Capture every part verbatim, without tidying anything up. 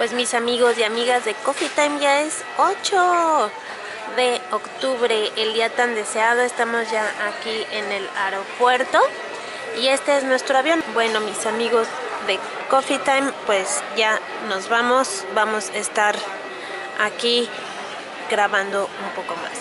Pues mis amigos y amigas de Coffee Time, ya es ocho de octubre, el día tan deseado. Estamos ya aquí en el aeropuerto y este es nuestro avión. Bueno, mis amigos de Coffee Time, pues ya nos vamos. Vamos a estar aquí grabando un poco más.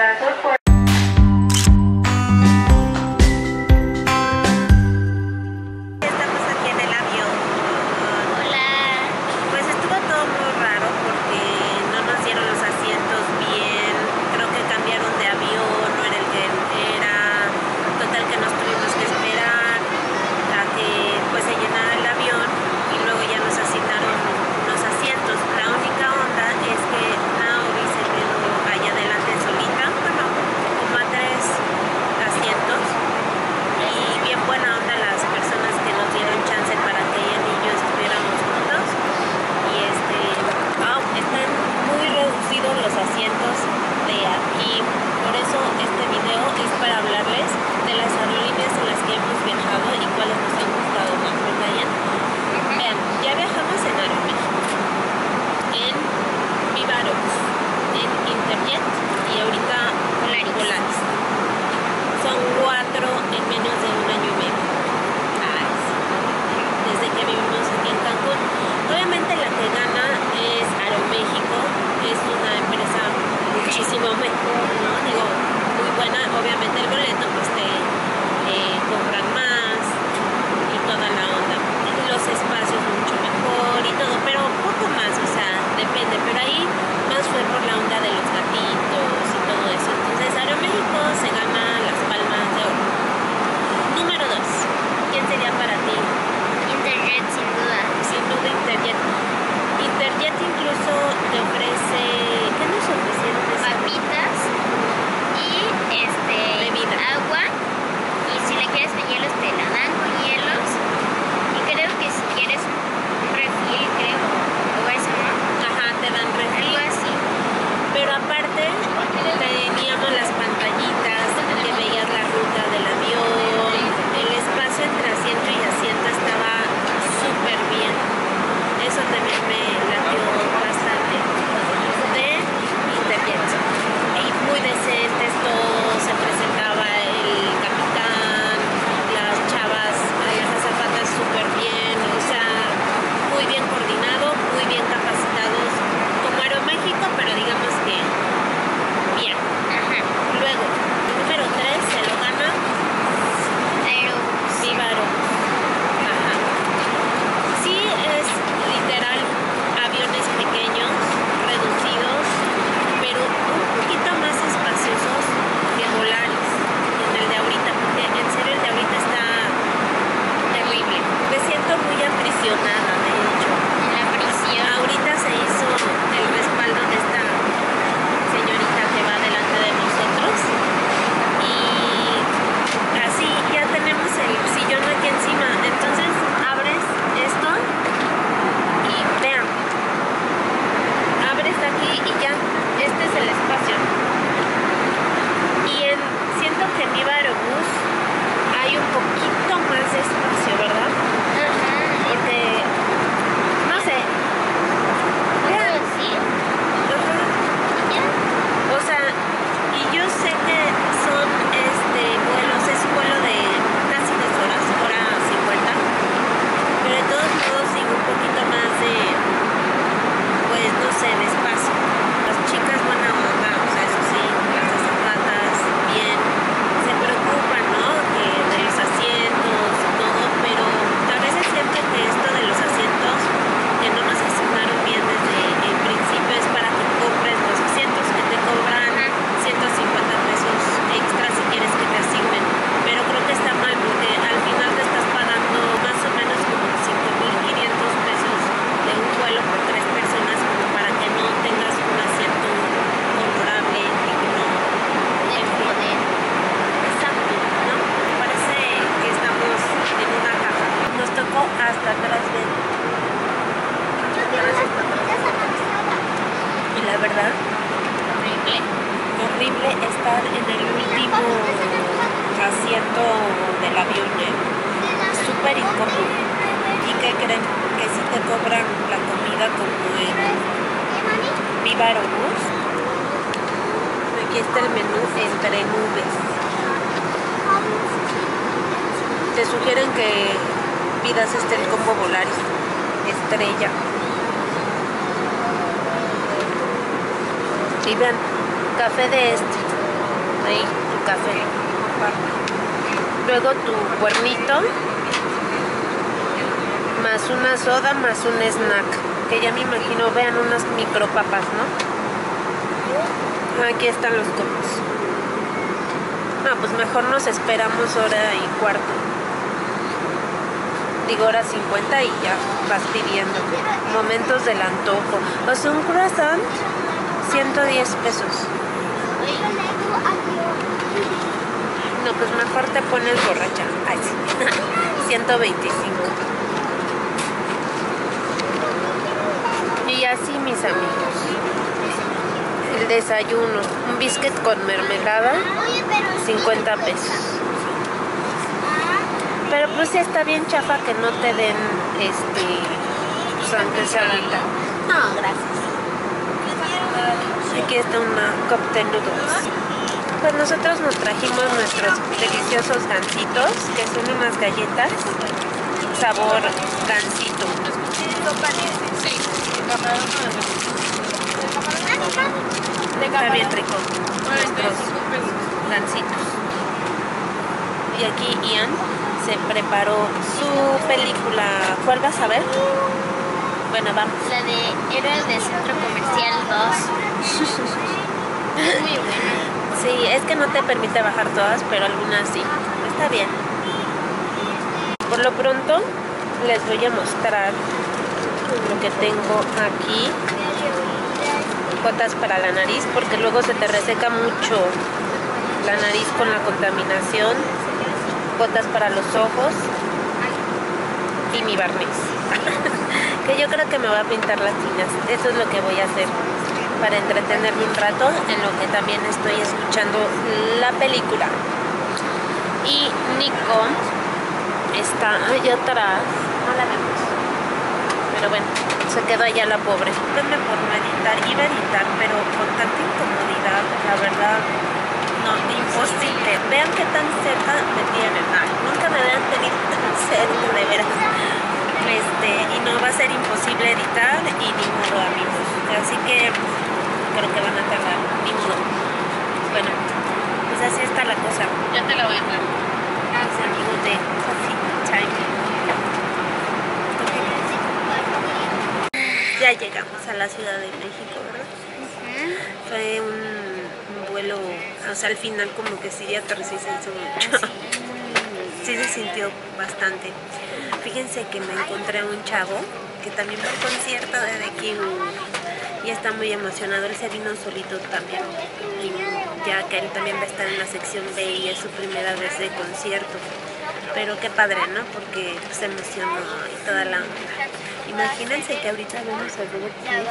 Horrible estar en el último asiento del avión, ¿eh? Súper incómodo. ¿Y qué creen? Que si te cobran la comida como Viva Aerobús. Aquí está el menú entre nubes. Te sugieren que pidas este el combo Volaris estrella. Y vean, café de este. Ahí, tu café. Luego tu cuernito. Más una soda, más un snack. Que ya me imagino, vean, unas micropapas, ¿no? Aquí están los combos. No, pues mejor nos esperamos hora y cuarto. Digo hora cincuenta y ya vas pidiendo. Momentos del antojo. O sea, un croissant, ciento diez pesos. No, pues mejor te pones borracha. Ay, sí. ciento veinticinco. Y así, mis amigos. El desayuno. Un biscuit con mermelada, cincuenta pesos. Pero pues sí está bien chafa que no te den este pues aunque sea ahorita. No, gracias. Aquí está una cup de noodles. Pues nosotros nos trajimos nuestros deliciosos gansitos, que son unas galletas sabor gansito. Está bien rico. Nuestros gansitos. Y aquí Ian se preparó su película. ¿Cuál vas a ver? Bueno, vamos. La de Héroes de Centro Comercial dos. Muy buena. Sí, es que no te permite bajar todas, pero algunas sí. Está bien. Por lo pronto, les voy a mostrar lo que tengo aquí. Gotas para la nariz, porque luego se te reseca mucho la nariz con la contaminación. Gotas para los ojos y mi barniz. Que yo creo que me voy a pintar las uñas. Eso es lo que voy a hacer para entretenerme un rato, en lo que también estoy escuchando la película. Y Nico está allá atrás, no la vemos, pero bueno, se quedó allá la pobre. Venme por no editar, iba a editar, pero con tanta incomodidad, la verdad, no, imposible. Vean qué tan cerca me tienen. Ay, nunca me habían tenido tan cerca, de veras. Este, y no va a ser imposible editar y ni modo, amigos. Así que creo que van a tardar, ni modo. Bueno, pues así está la cosa. Ya te la voy a dar. Los amigos de Coffee Time. Ya llegamos a la Ciudad de México, ¿verdad? Uh-huh. Fue un, un vuelo, o sea, al final como que sí de aterrizaje se hizo mucho. Sí se sintió bastante. Fíjense que me encontré a un chavo que también va al concierto de The King y está muy emocionado. Él se vino solito también, y ya que él también va a estar en la sección B y es su primera vez de concierto. Pero qué padre, ¿no? Porque pues, se emocionó y toda la onda. Imagínense que ahorita vamos a ver aquí.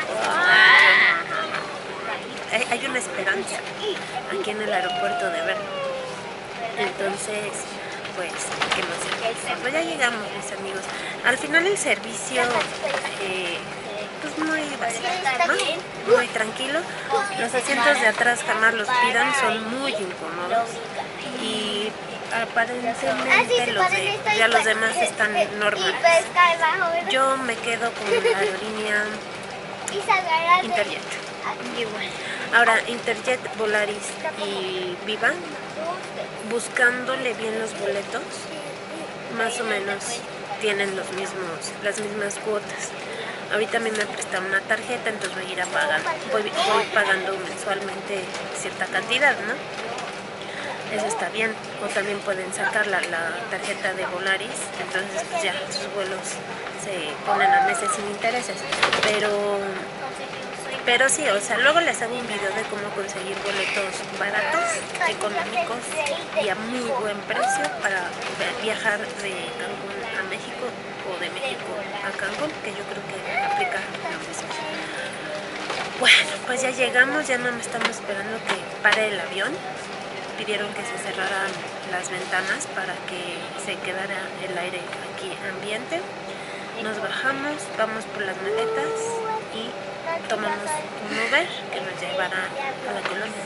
Hay, hay una esperanza aquí en el aeropuerto de verlo. Entonces, pues, qué emoción. Pues ya llegamos, mis amigos. Al final el servicio, eh, pues muy básico, ¿no? Muy tranquilo. Los asientos de atrás jamás los pidan, son muy incómodos. Y aparentemente los de, ya los demás están normales. Yo me quedo con la aerolínea Interjet. Ahora, Interjet, Volaris y Viva, buscándole bien los boletos, más o menos tienen los mismos, las mismas cuotas. Ahorita a mí me prestan una tarjeta, entonces voy a ir a pagar, voy, voy pagando mensualmente cierta cantidad, ¿no? Eso está bien. O también pueden sacar la, la tarjeta de Volaris, entonces pues ya sus vuelos se ponen a meses sin intereses. Pero, pero sí, o sea, luego les hago un video de cómo conseguir boletos baratos, económicos y a muy buen precio para viajar de Cancún a México o de México a Cancún, que yo creo que aplica lo mismo. Bueno, pues ya llegamos, ya no me estamos esperando que pare el avión. Pidieron que se cerraran las ventanas para que se quedara el aire aquí ambiente. Nos bajamos, vamos por las maletas y tomamos un Uber que nos llevará a la colonia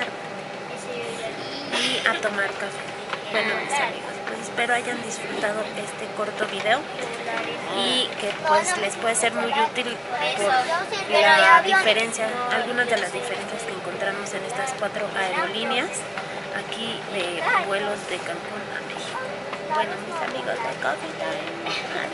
y a tomar café. Bueno, mis amigos, pues espero hayan disfrutado este corto video y que pues les puede ser muy útil por la diferencia, algunas de las diferencias que encontramos en estas cuatro aerolíneas aquí de vuelos de Cancún a México. Bueno, mis amigos de Coffee Time, adiós.